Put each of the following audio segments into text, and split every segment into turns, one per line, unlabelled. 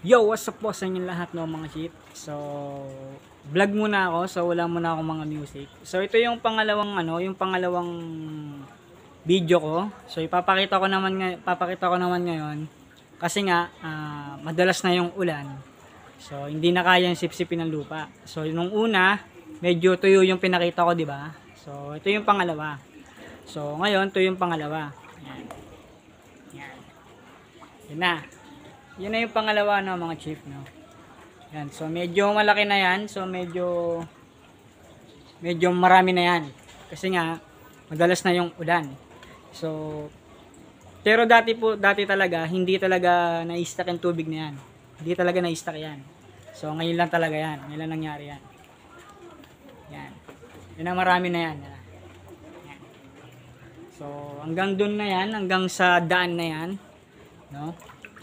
Yo, what's up po sa inyo lahat no mga chip. So, vlog muna ako. So, wala muna akong mga music. So, ito yung pangalawang yung pangalawang video ko. So, papakita ko naman ngayon kasi nga madalas na yung ulan. So, hindi na kayang sipsipin ng lupa. So, nung una, medyo tuyo yung pinakita ko, di ba? So, ito yung pangalawa. So, ngayon, ito yung pangalawa. Yan. Yan. Yan na. Yan na yung pangalawa no mga chief no. Yan, so medyo malaki na yan. So medyo marami na yan. Kasi nga madalas na yung ulan. So pero dati talaga hindi talaga na-stack yung tubig na yan. Hindi talaga na-stack yan. So ngayon lang talaga yan. Ngayon lang nangyari yan. Yan. Yan ang marami na yan. Yan. So hanggang dun na yan, hanggang sa daan na yan, no?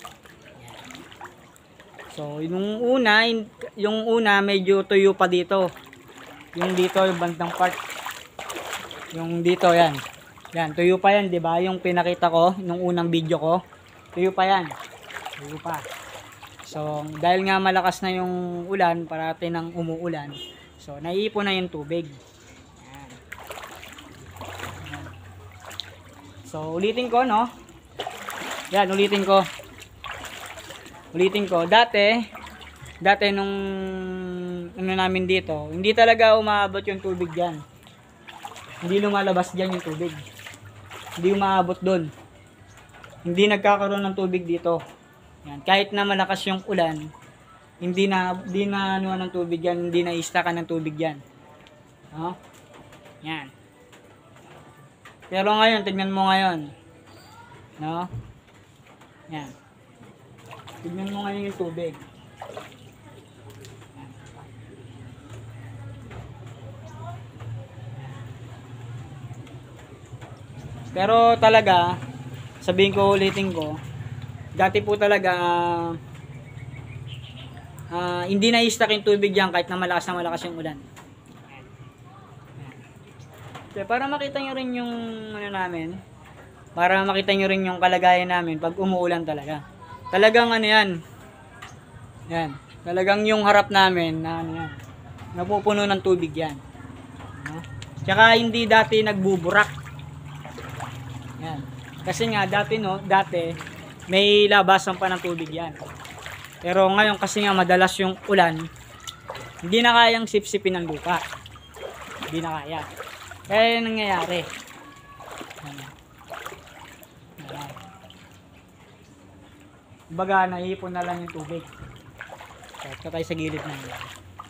So, yung una medyo tuyo pa dito. Yung dito, yung bandang part. Yung dito, yan. Yan, tuyo pa yan, 'di ba? Yung pinakita ko nung unang video ko. Tuyo pa yan. Tuyo pa. So, dahil nga malakas na yung ulan, parati nang umuulan. So, naiipon na yung tubig. Yan. Yan. So, ulitin ko, no? Yan, ulitin ko. Dati nung namin dito, hindi talaga umaabot yung tubig diyan. Hindi lumalabas diyan yung tubig. Hindi umaabot doon. Hindi nagkakaroon ng tubig dito. Yan, kahit na malakas yung ulan, hindi na ano ng tubig yan, hindi na istakan ng tubig yan. No? Yan. Pero ngayon, tignan mo ngayon. No? Yan. Tignan mo ngayon yung tubig. Pero talaga, sabihin ko, ulitin ko, dati po talaga, hindi na-stack yung tubig dyan kahit na malakas yung ulan. So, para makita nyo rin yung para makita nyo rin yung kalagayan namin pag umuulan talaga. Talagang yan. Yan. Talagang yung harap namin na napupuno ng tubig yan. No? Tsaka hindi dati nagbuburak. Yan. Kasi nga dati may labasan pa ng tubig yan. Pero ngayon kasi nga madalas yung ulan, hindi na kayang sipsipin ng lupa. Hindi na kaya. Kaya yung nangyayari. Yan. Baga naipon na lang yung tubig. So, tayo sa gilid na yan.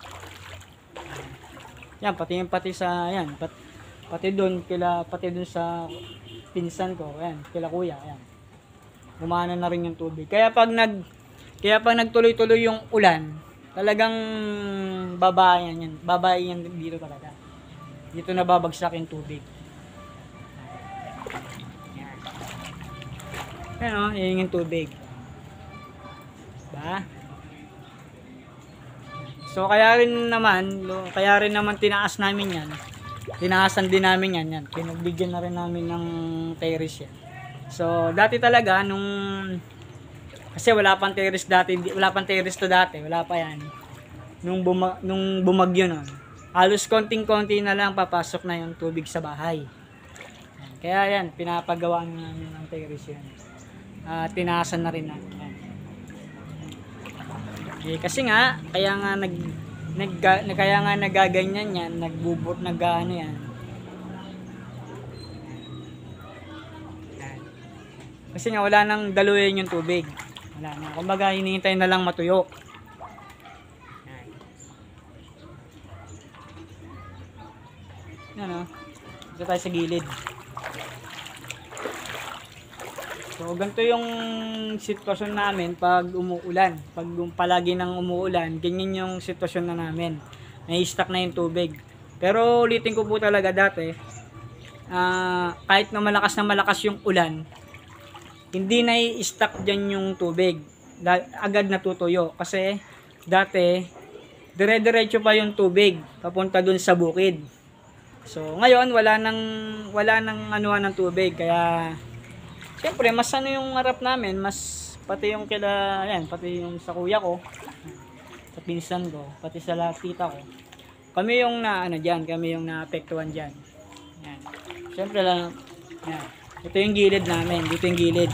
Yan, pati sa yan, pati doon sa pinsan ko, yan, kila kuya, yan. Gumana na rin yung tubig. Kaya pag nagtuloy-tuloy yung ulan, talagang babayan yan dito talaga. Dito na babagsak yung tubig. Yan. Yan yung tubig. Ba? So kaya rin naman tinaas namin yan. Tinaasan din namin yan. Pinagbigyan na rin namin ng terrace yan. So dati talaga kasi wala pang terrace to dati, wala pa yan. Nung bumagyo nun, halos konting-konti na lang papasok na yung tubig sa bahay. Kaya yan, pinapagawa namin ng terrace yan. Tinaasan na rin namin yan. Kasi nga kaya nga nagaganyan yan, nagano yan. Kasi nga wala nang daluyan yung tubig. Wala na. Kumbaga hinihintay na lang matuyo. Yan. Dito tayo sa gilid. So, ganito yung sitwasyon namin pag umuulan. Pag palagi nang umuulan, ganyan yung sitwasyon na namin. Nai-stack na yung tubig. Pero ulitin ko po talaga dati, kahit na malakas yung ulan, hindi nai-stack dyan yung tubig. Agad natutuyo. Kasi dati, dire-diretso pa yung tubig papunta dun sa bukid. So, ngayon, wala nang anuhan ng tubig. Kaya siyempre, mas yung harap namin, mas pati yung kila, yan, pati yung sa kuya ko, sa pinsan ko, pati sa tita ko. Kami yung na ano diyan, kami yung naapektuhan diyan. Yan. Syempre lang, yan. Ito yung gilid namin, dito yung gilid.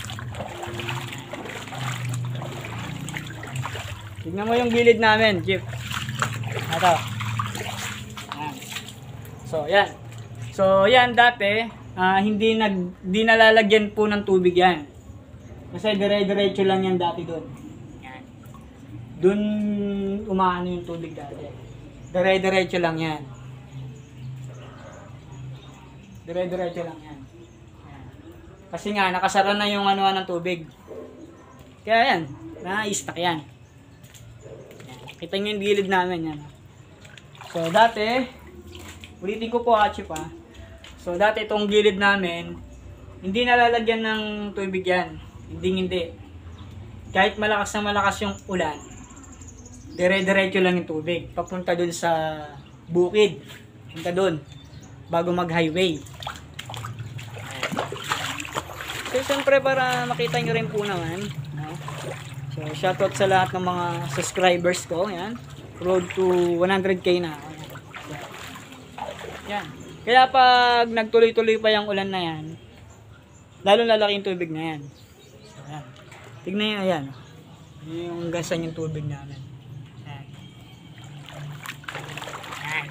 Tignan mo yung gilid namin, Jeep. Ito. Yan. So, yan. So, yan dati, hindi nalalagyan po ng tubig yan. Kasi dire-diretso lang yan dati doon. Yan. Doon umaano yung tubig dati. Dire-diretso lang yan. Dire-diretso lang yan. Yan. Kasi nga, nakasara na yung ano ng tubig. Kaya yan, na-stuck yan. Kita nyo yung gilid namin yan. So dati, ulitin ko po Chip ha. So dati itong gilid namin, hindi nalalagyan ng tubig yan. Hindi. Kahit malakas na malakas yung ulan, dire-diretso lang yung tubig. Papunta dun sa bukid. Punta dun. Bago mag-highway. So siyempre para makita nyo rin po naman. No? So, shoutout sa lahat ng mga subscribers ko. Yan. Road to 100k na. Yan. Kaya pag nagtuloy-tuloy pa yung ulan na yan, lalo lalaki yung tubig na yan. So, yan. Tignan nyo, ayan. Yung gasan yung tubig namin. Yan. Yan.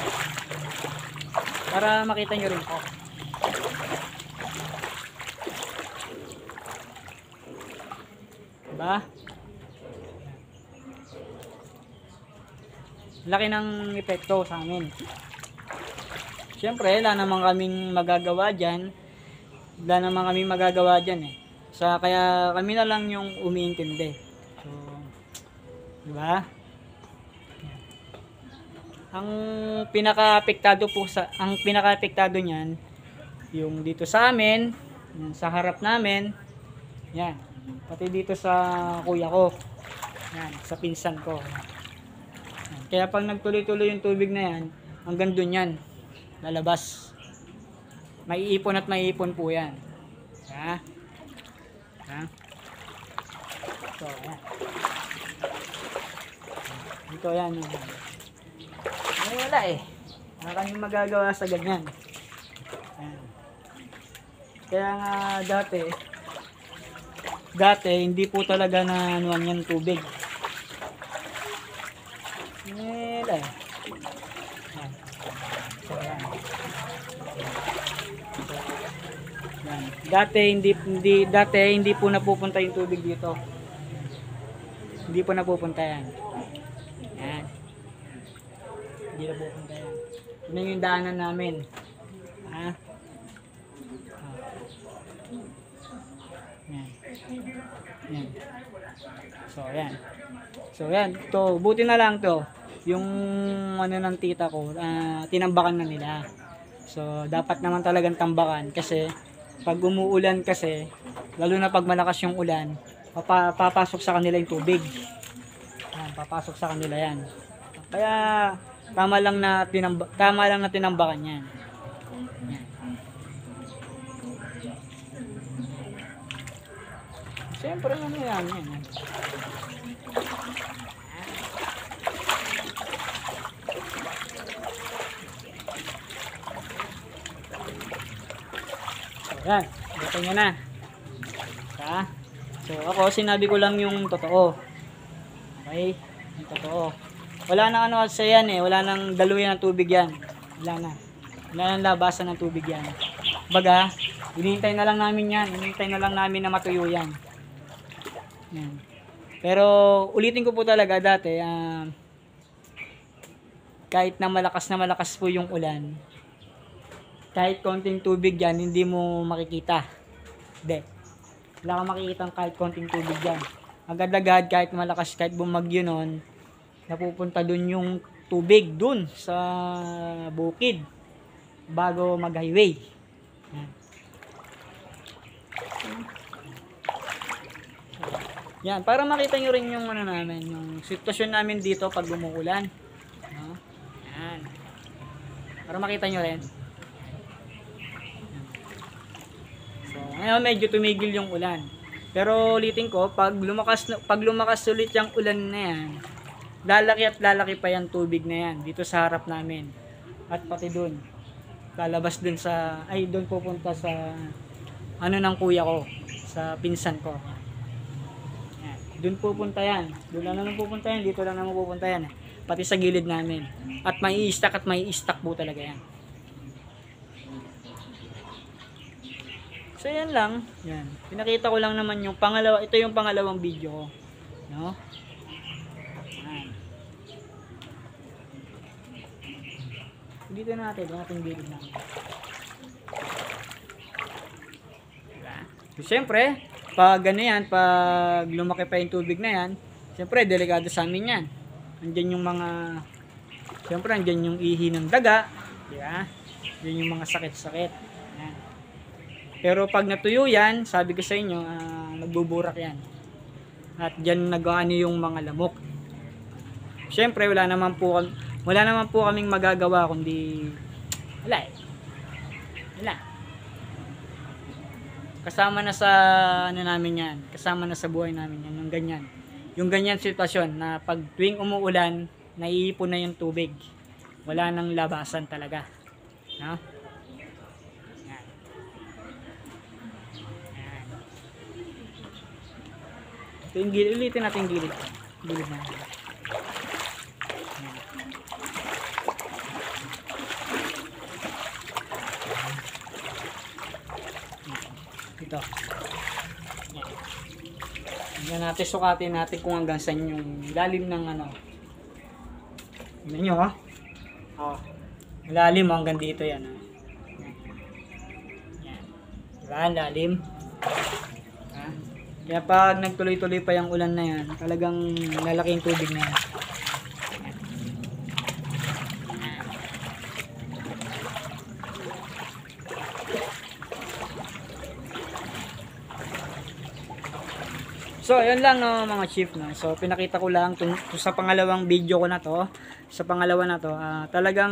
Para makita nyo rin po. Diba? Laki ng epekto sa amin. Siyempre, wala naman kaming magagawa dyan. Wala naman kaming magagawa dyan eh. Kaya kami na lang yung umiintindi. So, diba? Ang pinaka-apektado niyan, yung dito sa amin, sa harap namin, yan. Pati dito sa kuya ko. Yan, sa pinsan ko. Yan. Kaya pag nagtuloy-tuloy yung tubig na yan, hanggang dun yan, lalabas. Maiipon at maiipon po yan. Ha? Ha? So, yan. Dito yan. Ay, wala eh. Wala kaming magagawa sa ganyan. Yan. Kaya nga dati hindi po talaga na anuan yung tubig. Nila. Yan. So, yan. Yan. Dati hindi po napupunta yung tubig dito. Hindi po napupunta yan. Yan. Hindi napupunta yan. Yun yung daanan namin. Ha? Yan. Yan. So yan. To, buti na lang to. Yung ano ng tita ko, tinambakan na nila. So dapat naman talagang tambakan kasi pag umuulan kasi, lalo na pag malakas yung ulan, papasok sa kanila yung tubig. Yan, papasok sa kanila yan. Kaya tama lang na tinambakan yan. Yan. Siyempre ano yan. Yan, buto nyo na. So ako sinabi ko lang yung totoo. Okay, yung totoo. Wala nang ano sa yan eh, wala nang daluyan ng tubig yan. Wala nang labasan ng tubig yan. Baga, hinihintay na lang namin yan, hinihintay na lang namin na matuyo yan. Yan. Pero ulitin ko po talaga dati, kahit na malakas po yung ulan, kahit konting tubig yan, hindi mo makikita. Hindi. Wala kang makikita kahit konting tubig yan. Agad-agad, kahit malakas, kahit bumagyo nun, napupunta dun yung tubig dun sa bukid bago mag-highway. Yan, para makita nyo rin yung ano namin, yung sitwasyon namin dito pag umuulan. No? Yan. Para makita nyo rin. So, ngayon medyo tumigil yung ulan. Pero ulitin ko, pag lumakas ulit yung ulan na yan, lalaki at lalaki pa yung tubig na yan dito sa harap namin. At pati dun, lalabas dun sa, ay dun pupunta sa ano ng kuya ko, sa pinsan ko. Yan. Dun pupunta yan. Dun lang naman pupunta yan, dito lang naman pupunta yan. Pati sa gilid namin. At may i-stack po talaga yan. So yan lang, yan. Pinakita ko lang naman yung pangalawa, ito yung pangalawang video ko, no? Yan. Dito natin gilid namin. Diba? So, siyempre, pag ano yan, pag lumaki pa yung tubig na yan, siyempre, delikado sa amin yan. Andyan yung mga, siyempre, andyan yung ihi ng daga, diba? Yan yung mga sakit-sakit. Yan. Pero pag natuyo yan, sabi ko sa inyo, nagbuburak yan. At dyan nag-ano yung mga lamok. Siyempre, wala naman po kaming magagawa kundi wala eh. Wala. Kasama na sa ano namin yan. Kasama na sa buhay namin yan. Yung ganyan. Yung ganyan sitwasyon na pag tuwing umuulan, naiipon na yung tubig. Wala nang labasan talaga. No? Ito yung gilid. Ulitin natin yung gilid. Gilid na. Ito. Yan natin, sukatin natin kung hanggang saan yung lalim ng ano. Tignan nyo, ha? Oh. Lalim hanggang dito yan, ha? Yan. Diba? Lalim. Ha? Kaya pag nagtuloy-tuloy pa yung ulan na yan, talagang lalaking tubig na yan. So, ayun lang no mga chief no. So, pinakita ko lang sa pangalawang video ko na to. Sa pangalawa na to, talagang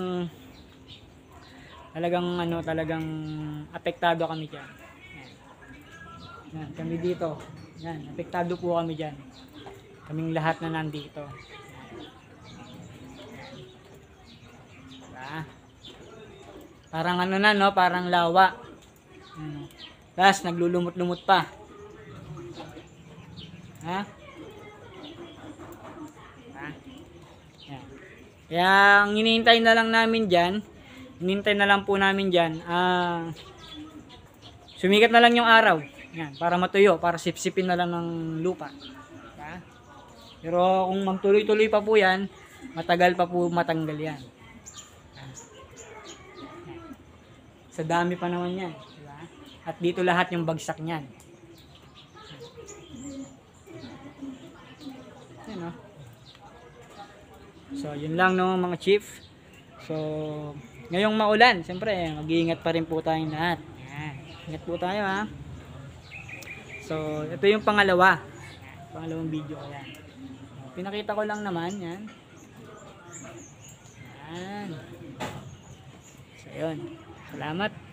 apektado kami diyan. Yan, kami dito. Yan, apektado po kami diyan. Kaming lahat na nandito. Parang ano na no, parang lawa. Tapos naglulumot-lumot pa. Ha? Yan. Kaya ang hinihintay na lang namin dyan, hinihintay na lang po namin dyan, sumikat na lang yung araw. Yan, para matuyo, para sipsipin na lang ng lupa. Ha? Pero kung magtuloy-tuloy pa po yan, matagal pa po matanggal yan. Sa dami pa naman yan. Diba? At dito lahat yung bagsak niyan. So, yun lang no mga chief. So, ngayong maulan, siyempre, mag-iingat pa rin po tayong lahat. Yan. Ingat po tayo ha. So, ito yung pangalawa. Pangalawang video ko yan. Pinakita ko lang naman yan. Yan. So, yun. Salamat.